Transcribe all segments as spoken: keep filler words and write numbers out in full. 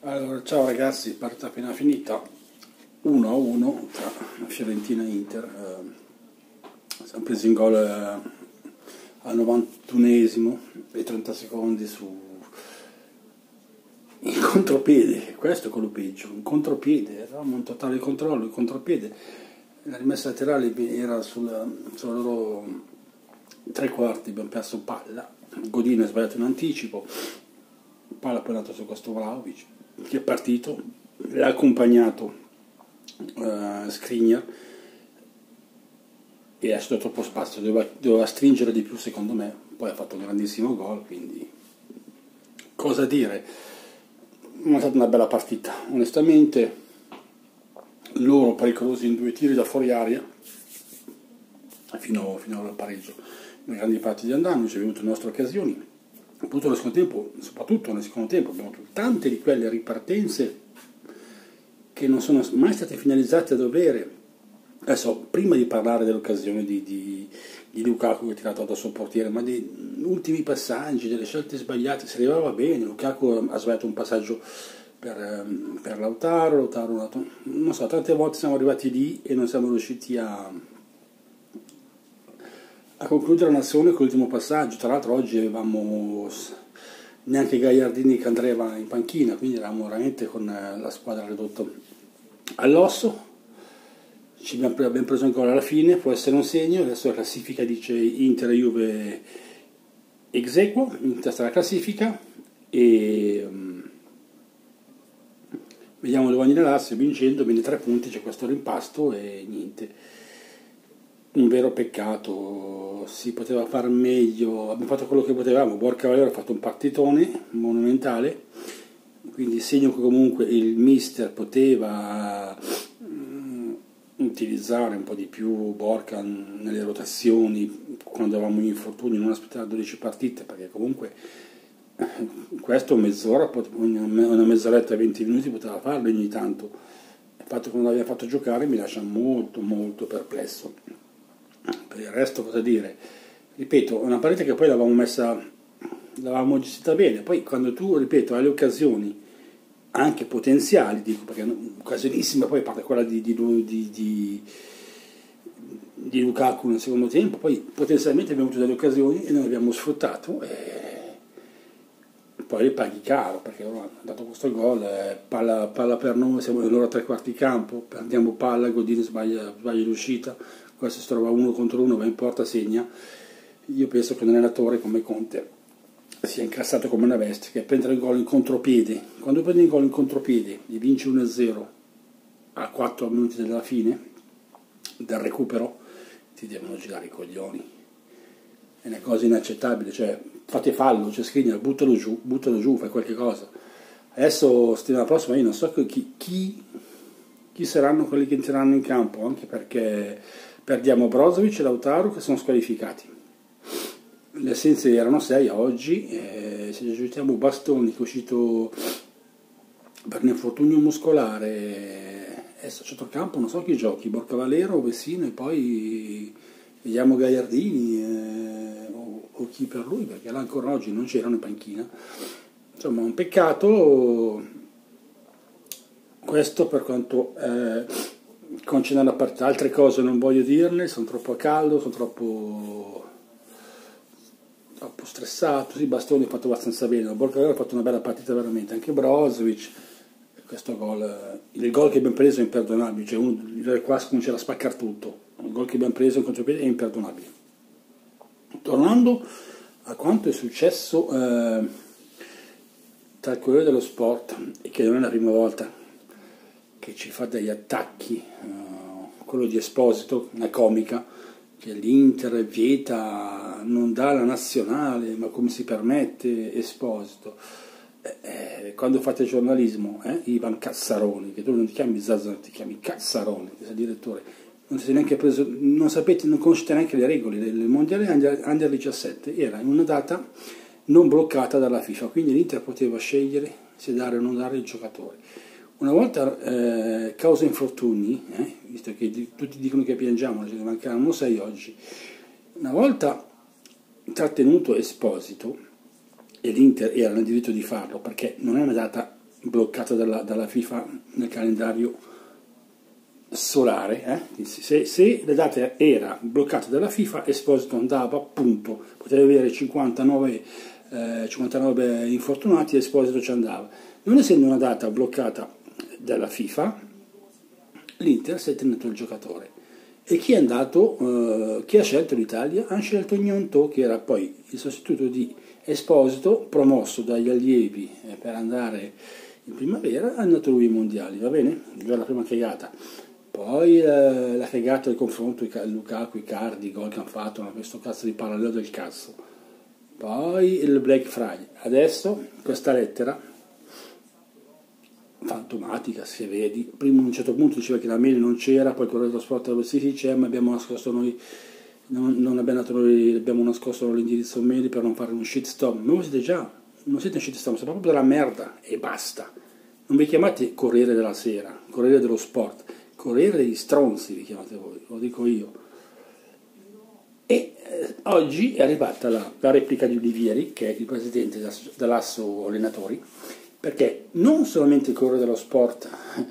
Allora, ciao ragazzi, partita appena finita uno a uno tra Fiorentina e Inter. Eh, siamo presi in gol eh, al novantunesimo e trenta secondi su in contropiede. Questo è quello peggio, in contropiede, eravamo in totale controllo, in contropiede. La rimessa laterale era sulla, sulla loro tre quarti, abbiamo perso palla, Godin ha sbagliato in anticipo, palla poi è andata su questo Vlahovic che è partito, l'ha accompagnato uh, Skriniar e ha lasciato troppo spazio, doveva, doveva stringere di più secondo me, poi ha fatto un grandissimo gol, quindi cosa dire, non è stata una bella partita, onestamente. Loro pericolosi in due tiri da fuori aria fino, fino al pareggio, in grandi parti di andando, ci è venuto le nostre occasioni. Appunto nel secondo tempo, soprattutto nel secondo tempo, abbiamo avuto tante di quelle ripartenze che non sono mai state finalizzate a dovere. Adesso, prima di parlare dell'occasione di, di, di Lukaku che ha tirato dal suo portiere, ma degli ultimi passaggi, delle scelte sbagliate, si arrivava bene. Lukaku ha sbagliato un passaggio per, per Lautaro, Lautaro, non so, tante volte siamo arrivati lì e non siamo riusciti a... a concludere l'azione con l'ultimo passaggio. Tra l'altro oggi avevamo neanche Gagliardini che andava in panchina, quindi eravamo veramente con la squadra ridotta all'osso. Ci abbiamo preso ancora alla fine, può essere un segno. Adesso la classifica dice Inter e Juve ex aequo, in testa alla classifica, e um, vediamo dove va l'asse, vincendo, viene tre punti, c'è questo rimpasto e niente. Un vero peccato, si poteva far meglio, abbiamo fatto quello che potevamo. Borca Valero ha fatto un partitone monumentale, quindi segno che comunque il mister poteva um, utilizzare un po' di più Borca nelle rotazioni quando avevamo gli infortuni, non aspettare dodici partite, perché comunque questo mezz'ora, una mezz'oretta, venti minuti poteva farlo ogni tanto. Il fatto che non l'abbiamo fatto giocare mi lascia molto molto perplesso. Per il resto cosa dire? Ripeto, è una partita che poi l'avevamo messa, l'avevamo gestita bene. Poi quando tu, ripeto, hai le occasioni anche potenziali, dico, perché occasionissima, poi parte quella di, di, di, di, di Lukaku nel secondo tempo, poi potenzialmente abbiamo avuto delle occasioni e non le abbiamo sfruttato, e poi le paghi caro, perché ora hanno dato questo gol, eh, palla, palla per noi, siamo loro a tre quarti campo, perdiamo palla, Godin sbaglia, sbaglia l'uscita, questo si trova uno contro uno, va in porta, segna. Io penso che un allenatore come Conte sia incassato come una bestia, che prendere il gol in contropiede. Quando prendi il gol in contropiede e vinci uno a zero a quattro minuti dalla fine del recupero, ti devono girare i coglioni. È una cosa inaccettabile, cioè fate fallo, c'è Skriniar, buttalo giù, buttalo giù, fai qualche cosa. Adesso settimana prossima io non so chi, chi, chi saranno quelli che entreranno in campo, anche perché perdiamo Brozovic e Lautaro che sono squalificati. Le assenze erano sei a oggi, eh, se aggiungiamo Bastoni che è uscito per un infortunio muscolare, adesso a centrocampo non so chi giochi, Borca Valero, Vessino, e poi vediamo Gagliardini eh, o, o chi per lui, perché là ancora oggi non c'erano in panchina. Insomma, un peccato questo per quanto eh, concerne la partita. Altre cose non voglio dirne, sono troppo a caldo, sono troppo troppo stressato. Sì, Bastoni ha fatto abbastanza bene, Borca Valero ha fatto una bella partita veramente, anche Brozovic. Questo gol, il gol che abbiamo preso è imperdonabile, cioè uno, qua comincia a spaccare tutto. Il gol che abbiamo preso in contropiede è imperdonabile. Tornando a quanto è successo eh, tra il Corriere dello Sport, e che non è la prima volta che ci fa degli attacchi, eh, quello di Esposito, una comica, che l'Inter vieta, non dà la nazionale, ma come si permette Esposito? Eh, quando fate giornalismo, eh, Ivan Cazzaroni, che tu non ti chiami Zazzaro, ti chiami Cazzaroni, che sei direttore, non siete neanche preso, non sapete, non conoscete neanche le regole. Il mondiale Under, Under diciassette era in una data non bloccata dalla FIFA, quindi l'Inter poteva scegliere se dare o non dare il giocatore. Una volta, eh, causa infortuni, eh, visto che di, tutti dicono che piangiamo, ce ne mancavano sei oggi, una volta trattenuto Esposito, e l'Inter era nel diritto di farlo, perché non è una data bloccata dalla, dalla FIFA nel calendario solare, eh? se, se la data era bloccata dalla FIFA, Esposito andava, appunto, poteva avere cinquantanove, eh, cinquantanove infortunati, Esposito ci andava. Non essendo una data bloccata dalla FIFA, l'Inter si è tenuto il giocatore. E chi è andato, eh, chi ha scelto l'Italia? Ha scelto Gnonto, che era poi il sostituto di Esposito, promosso dagli allievi eh, per andare in primavera, è andato lui ai mondiali, va bene? Già la prima cagata. Poi eh, la cagata del confronto Lukaku, Icardi, i gol che hanno fatto, no? Questo cazzo di parallelo del cazzo. Poi il Black Friday. Adesso questa lettera fantomatica, se vedi, prima a un certo punto diceva che la mail non c'era, poi il Corriere dello Sport dove si c'è, ma abbiamo nascosto noi, non, non abbiamo, dato noi, abbiamo nascosto l'indirizzo mail per non fare un shitstorm. Ma voi siete già, non siete un shitstorm, siete proprio della merda e basta. Non vi chiamate Corriere della Sera, Corriere dello Sport, Corriere degli stronzi vi chiamate voi, lo dico io. E eh, oggi è arrivata la, la replica di Olivieri, che è il presidente dell'Asso Allenatori, perché non solamente il Corriere dello Sport,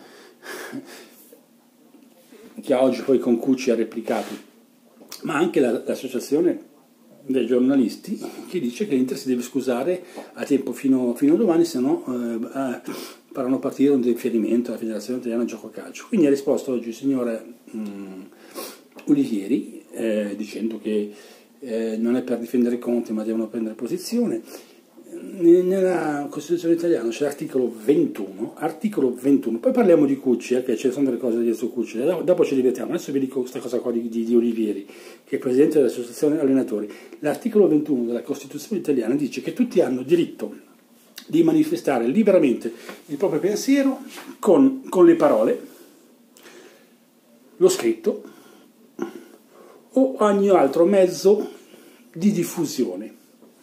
che oggi poi con Cucci ha replicato, ma anche la, l'associazione dei giornalisti, che dice che l'Inter si deve scusare a tempo fino, fino a domani, se no eh, faranno partire un differimento alla Federazione Italiana di Gioco a Calcio. Quindi ha risposto oggi il signore mh, Olivieri, eh, dicendo che eh, non è per difendere Conte, ma devono prendere posizione. Nella Costituzione italiana c'è l'articolo ventuno, articolo ventuno, poi parliamo di Cucci, eh, che ci sono delle cose di su Cucci, dopo ci divertiamo. Adesso vi dico questa cosa qua di, di, di Olivieri, che è presidente dell'Associazione Allenatori. L'articolo ventuno della Costituzione italiana dice che tutti hanno diritto di manifestare liberamente il proprio pensiero con, con le parole, lo scritto o ogni altro mezzo di diffusione.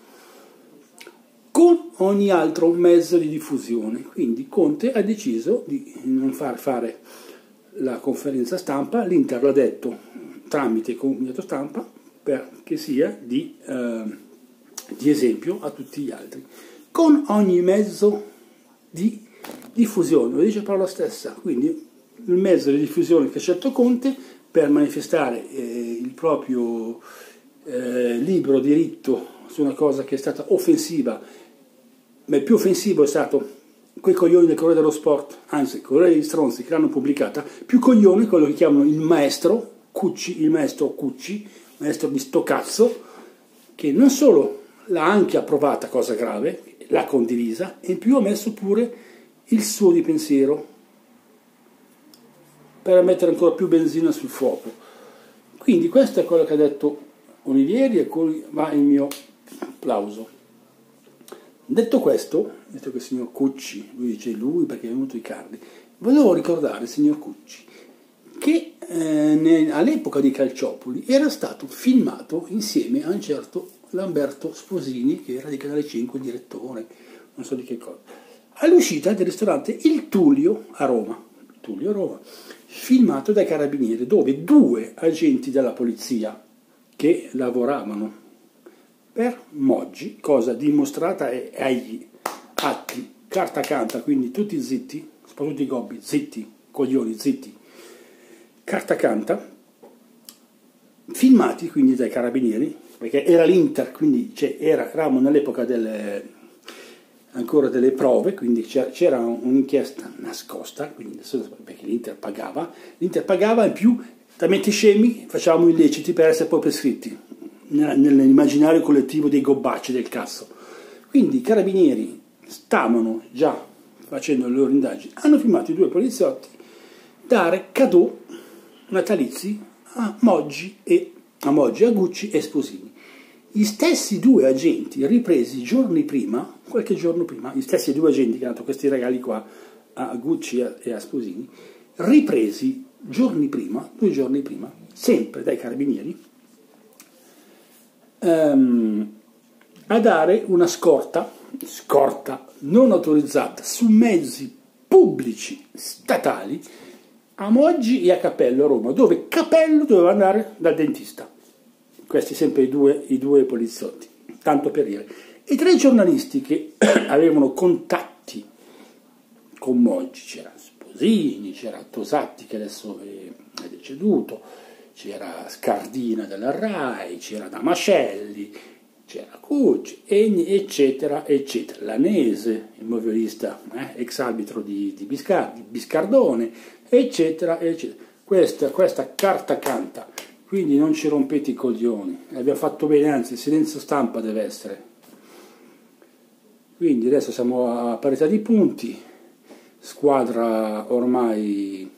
Con ogni altro mezzo di diffusione. Quindi Conte ha deciso di non far fare la conferenza stampa, l'Inter l'ha detto tramite comunicato stampa, perché sia di, eh, di esempio a tutti gli altri. Con ogni mezzo di diffusione, lo dice parola stessa, quindi il mezzo di diffusione che ha scelto Conte per manifestare eh, il proprio eh, libero diritto su una cosa che è stata offensiva. Ma il più offensivo è stato quei coglioni del Corriere dello Sport, anzi il Corriere degli stronzi che l'hanno pubblicata, più coglione quello che chiamano il maestro Cucci, il maestro Cucci, maestro di sto cazzo, che non solo l'ha anche approvata, cosa grave, l'ha condivisa, e in più ha messo pure il suo di pensiero per mettere ancora più benzina sul fuoco. Quindi questo è quello che ha detto Olivieri e cui va il mio applauso. Detto questo, detto che il signor Cucci, lui dice lui perché è venuto Icardi, volevo ricordare, signor Cucci, che eh, all'epoca di Calciopoli era stato filmato insieme a un certo Lamberto Sposini, che era di Canale cinque, il direttore, non so di che cosa, all'uscita del ristorante Il Tullio a Roma, Tullio a Roma, filmato dai carabinieri, dove due agenti della polizia che lavoravano per Moggi, cosa dimostrata agli atti, carta canta, quindi tutti zitti, soprattutto i gobbi, zitti, coglioni, zitti, carta canta, filmati quindi dai carabinieri, perché era l'Inter, quindi cioè, era, eravamo nell'epoca delle, ancora delle prove, quindi c'era un'inchiesta nascosta, quindi perché l'Inter pagava, l'Inter pagava e più, da mente scemi, facevamo illeciti per essere poi prescritti nell'immaginario collettivo dei gobbacci del cazzo. Quindi i carabinieri stavano già facendo le loro indagini, hanno filmato i due poliziotti dare cadeau natalizi a Moggi e a Moggi, a Gucci e Sposini. Gli stessi due agenti ripresi giorni prima, qualche giorno prima, gli stessi due agenti che hanno dato questi regali qua a Gucci e a Sposini, ripresi giorni prima, due giorni prima, sempre dai carabinieri, Um, a dare una scorta, scorta non autorizzata su mezzi pubblici statali a Moggi e a Capello a Roma, dove Capello doveva andare dal dentista. Questi sempre i due, i due poliziotti, tanto per dire. I tre giornalisti che avevano contatti con Moggi, c'era Sposini, c'era Tosatti che adesso è, è deceduto, c'era Scardina della Rai, c'era Damascelli, c'era Cucci, eccetera, eccetera. Lanese, il moviolista, eh, ex arbitro di, di, Biscar, di Biscardone, eccetera, eccetera. Questa, questa carta canta, quindi non ci rompete i coglioni, abbiamo fatto bene, anzi il silenzio stampa deve essere. Quindi adesso siamo a parità di punti, squadra ormai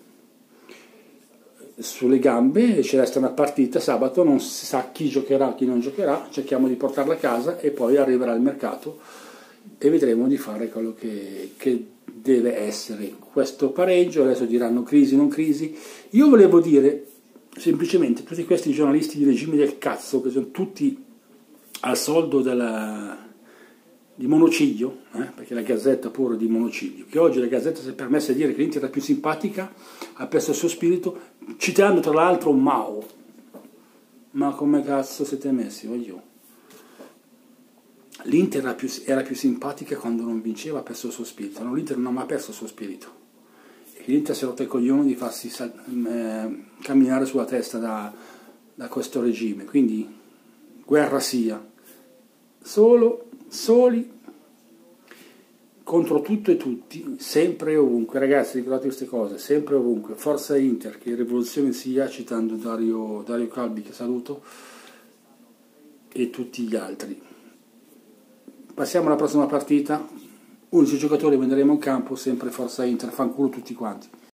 sulle gambe, e ci resta una partita sabato, non si sa chi giocherà, chi non giocherà, cerchiamo di portarla a casa e poi arriverà il mercato e vedremo di fare quello che, che deve essere. Questo pareggio, adesso diranno crisi, non crisi, io volevo dire semplicemente tutti questi giornalisti di regime del cazzo che sono tutti al soldo della, di monociglio, eh, perché la Gazzetta pure di monociglio, che oggi la Gazzetta si è permessa di dire che l'Inter è più simpatica, ha perso il suo spirito, citando tra l'altro Mao. Ma come cazzo siete messi, voglio? L'Inter era, era più simpatica quando non vinceva, ha perso il suo spirito. No, l'Inter non ha mai perso il suo spirito. E l'Inter si è rotto i coglioni di farsi eh, camminare sulla testa da, da questo regime. Quindi guerra sia. Solo, soli, contro tutto e tutti, sempre e ovunque. Ragazzi, ricordate queste cose, sempre e ovunque. Forza Inter, che rivoluzione sia, citando Dario, Dario Calvi, che saluto, e tutti gli altri. Passiamo alla prossima partita, undici giocatori venderemo in campo, sempre Forza Inter, fanculo tutti quanti.